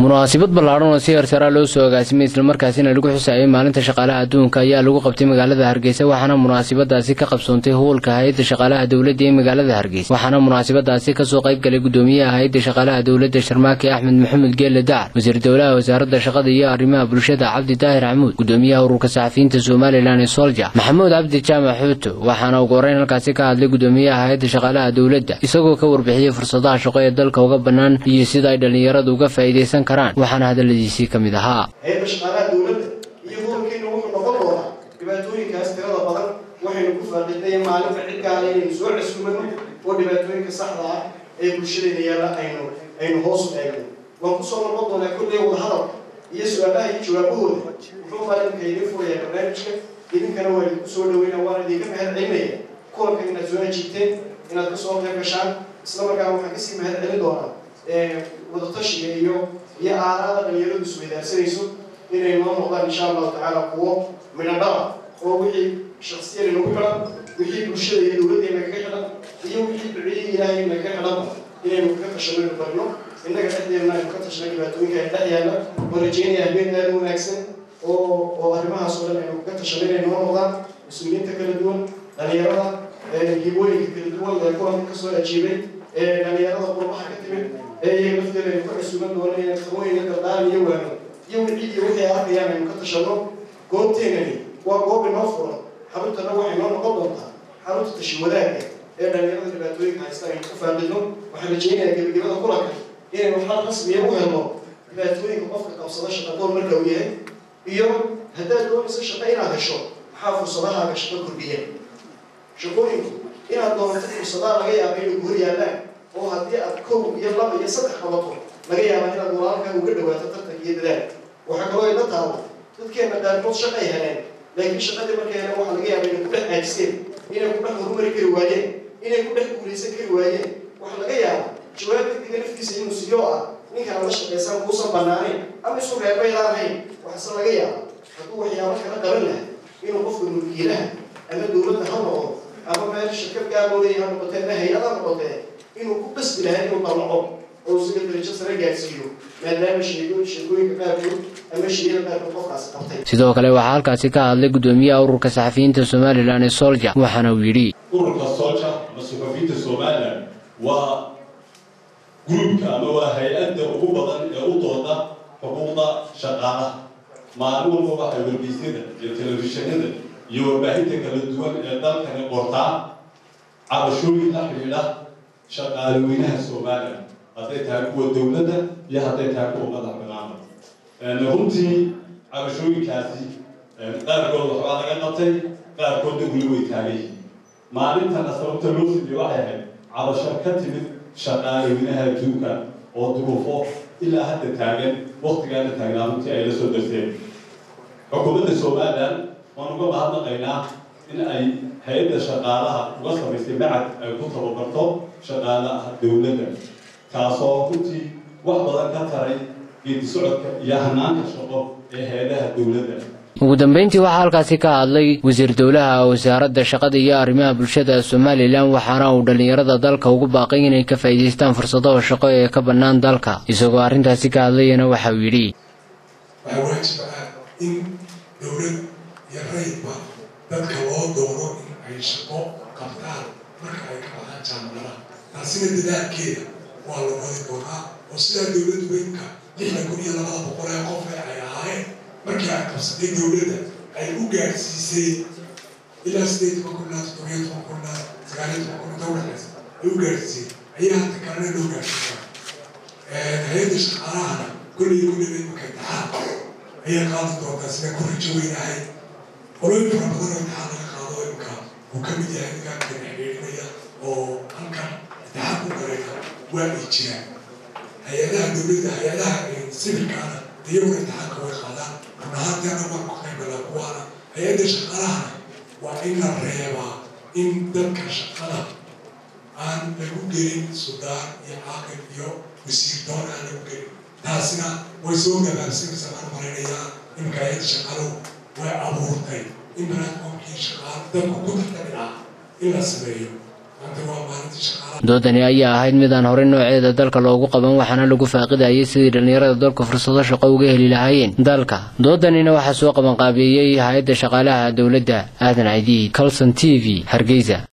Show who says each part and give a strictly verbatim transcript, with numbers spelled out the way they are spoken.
Speaker 1: munaasabad ballaaran oo si heersare loo soo agaasimay isla markaasina lagu xusaayay maalinta shaqaalaha adduunka ayaa lagu qabtay magaalada Hargeysa waxaana munaasabadaasi ka qabsoontay hoolka hay'adda shaqaalaha dawladda ee magaalada Hargeysa waxaana munaasabadaasi ka soo qayb galay gudoomiyaha hay'adda shaqaalaha dawladda Sharmaake Axmed Maxamed Geelle Dacar wasiir dawladda wasaaradda shaqada iyo arrimaha bulshada Cabdi Daahir Axmed gudoomiyaha ururka saxafiyiinta Soomaaliland ee Soldier Maxamuud Cabdi Jaamac Xuuto waxaana ugu horeyn halkaasi ka hadlay gudoomiyaha hay'adda shaqaalaha dawladda isagoo ka warbixiyay fursadaha shaqo ee dalka uga bannaan iyo sida ay dhalinyaradu uga faa'iideysan waxaana hadaladiisii ka mid ahaa
Speaker 2: hay'adda shaqaalaha dawladda iyo hoolkeena wuxuu noqon doonaa dhibaatooyinkaas tirada badan waxaynu ku faaqiidnay maalinta xilkaana inaynu soo casuumano oo dhibaatooyinka saxda ah ee bulshadeena yaalla aynu aynu hoos u eegno waan kusoo noqon doonaa kulley wadahadal iyo su-aalaha iyo jawaabahooda wuxuu maalinka idin furayaa barnaamijka idinkana waa idinku soo dhaweynaa waana idinka mahad celinaya kulanka inaad soo ajiibteen inaad ka soo qayb gashaan isla markaana waxaan kasii mahad celin doonaa wadatashiga iyo iyo aaraada dhalinyaradu isweydaarsanayso inay noo noqdaan insha allahu tacaala kuwo midhadhala oo wixii shaksiyada nagu xidhan wixii bulshada iyo dowladdeena kaga xidhan iyo wixii duciyey ilaahayna kaga xidhanba inaynu kaga tashanaynu barno innaga dhexdeedna aynu ka tashnay dhibaatooyinka ay dhex yaalla oo rajeynaya habeen aad u wanaagsan oo oo arrimahaas oo dhan aynu kaga tashanay inay noo noqdaan mas-uuliyiinta kala duwan dhalinyarada hibooyinka kala duwan ee kuwan kasoo ajiibay ee dhalinyarada qurbaha ka timid ee lafteeda aynu ka casuuban doono inay qabooyinka dardaan iyo waano iyo wixii iyo wixii arkayaan aynu ka tashanno goobteenani waa goob inoo furan xaruntana waxay noo noqon doontaa xarunta tashi wadaagga ee dhalinyarada dhibaatooyinka haysta aynu ka faaqidno waxaan rajeynayaa gebagabada kulanka inaynu xal rasmiya u helno dhibaatooyinka qofka qabsada shaqadoon marka uu yahay iyo haddaad doonayso shaqo inaad hesho maxaa fursadahaaga shaqo kordhiya shaqooyinku inaad doonato fursadaha laga yaaba inay ku hor yaallaan oo haddii aad kow iyo laba iyo saddex qabato laga yaabaa inaad walaalkaa uga dhawaato tartanka iyo dadaal waxaa kaloo ila taalo dadkeena qaarkood shaqay heleen laakiin shaqadii markay heleen waxaa laga yaabaa inay ku dhex caajiseen inay ku dhex horumari kari waayeen inay ku dhex guulaysan kari waayeen waxaa laga yaabaa jawaab degdega naftiisa inuu siyo ah ninkaan la shaqaysan kuusan banaanayn ama isu reebaydaan ahayn waxaase laga yaabaa hadduu waxyaabo kala qaban lahaa inuu qofka mulkiilaha ama dowladda ha noqdo ama meel shirkad gaarooday ha noqotee ama hay-ad ha noqotee inuu ku qasbi lahaa inuu dallaco oo sida darajo sare gaarsiiyo maadaama sheego sheegooyinka qaarkood ama shayada qaarkood qofkaasi qabtay
Speaker 1: sidoo kale waxaa halkaasi ka hadlay gudoomiyaha ururka saxafiyiinta Somaliland ee Soldier waxaana uu yidhi
Speaker 3: ururka Soldier ama saxafiyiinta Somaliland waa gruubka ama waa hay-adda ugu badan ee u dooda xuquuqda shaqaalaha maalin walba waxay wargeysyada iyo telefishinada iyo warbaahinta kala duwan ee dalkani qortaa cabashooyin la xidhiidha shaqaalaweynaha Soomaaliya hadday tahay kuwa dowladda iyo hadday tahay kuwa madax bannaan runtii cabashooyinkaasi qaarkood waxbaa laga qabtay qaarkoodna weli way taagay maalintana sababta loo siiyey waxay ahayd cabasho ka timid shaqaalaweynaha adduunka oo duruufo ilaa hadda taagan waqtigaana taagnaa runtii ay la soo darseen xukuumadda Somaliland waan uga mahadnaqaynaa in ay hay'adda shaqaalaha uga samaysay macad ay ku tababarto shaqaalaha dawladda kaasoo runtii wax badan ka taray geedi socodka iyo hanaanka shaqo ee hay'adaha dawladda
Speaker 1: ugu dambeyntii waxaa halkaasi ka hadlay wasiir dawlaha wasaaradda shaqada iyo arrimaha bulshada Somaliland waxaana uu dhalinyarada dalka ugu baaqay inay ka faa'iideystaan fursadaha shaqo ee ka bannaan dalka isagoo arrintaasi ka hadlayna waxa uu yidhi
Speaker 4: waxaa waajib ah in dawlad iyo rayidba dadka loo doono in ay shaqo qabtaan marka ay ka baxaan jaamacadaha taasina dadaalkeeda waa la wadi doonaa oo sidaa dawladdu weynka lixdan kun iyo labada boqol ee qof ee ay ahaayeen markii ay qabsatay dawladda ay u gaarsiisay ilaa sideed toban kun ilaa toddobiyo toban kun ilaa sagaaliyo toban kun inta udhexaysa ay u gaarsiisay ayaa hadda kalena loo gaarsiiyaa hay-adda shaqaalahana kullay ku dhibay markay taxaan ayaa qaadi doontaa sida ku rajo weynahay qolooyin fara badan oo imtixaan laga qaado imka uu ka mid yahay ninkaan xiriirinaya oo halkan imtixaan ku garayna waa ay jiraan hay-adaha dawladda hay-adaha sibilkaana iyaguna imtixaanka way qaadaan run ahaanteena waa ku qaybgalaa kuwaana hay-adda shaqaalahana waa in la reebaa in dadka shaqada aan lagu gelin sudaan iyo caaqil iyo wasiir doon aan lagu gelin taasina way soo gabaabsanaysaa aan maraynayaa imka hay-adda shaqaaluhu way abuurtay in banaadkoomkii shaqaal dadku ku tartami ah in la sameeyo maanta waa maalintii shaqaalaha.
Speaker 1: doodani ayaa ahayd mid aan horey nooceeda dalka loogu qaban, waxaana lagu faaqidayay sidii dhalinyarada dalka fursado shaqo uga heli lahaayeen dalka. doodanina waxaa soo qaban qaabeeyey hay'adda shaqaalaha dowladda. Aadan Cidiid, Kalson T V, Hargeysa.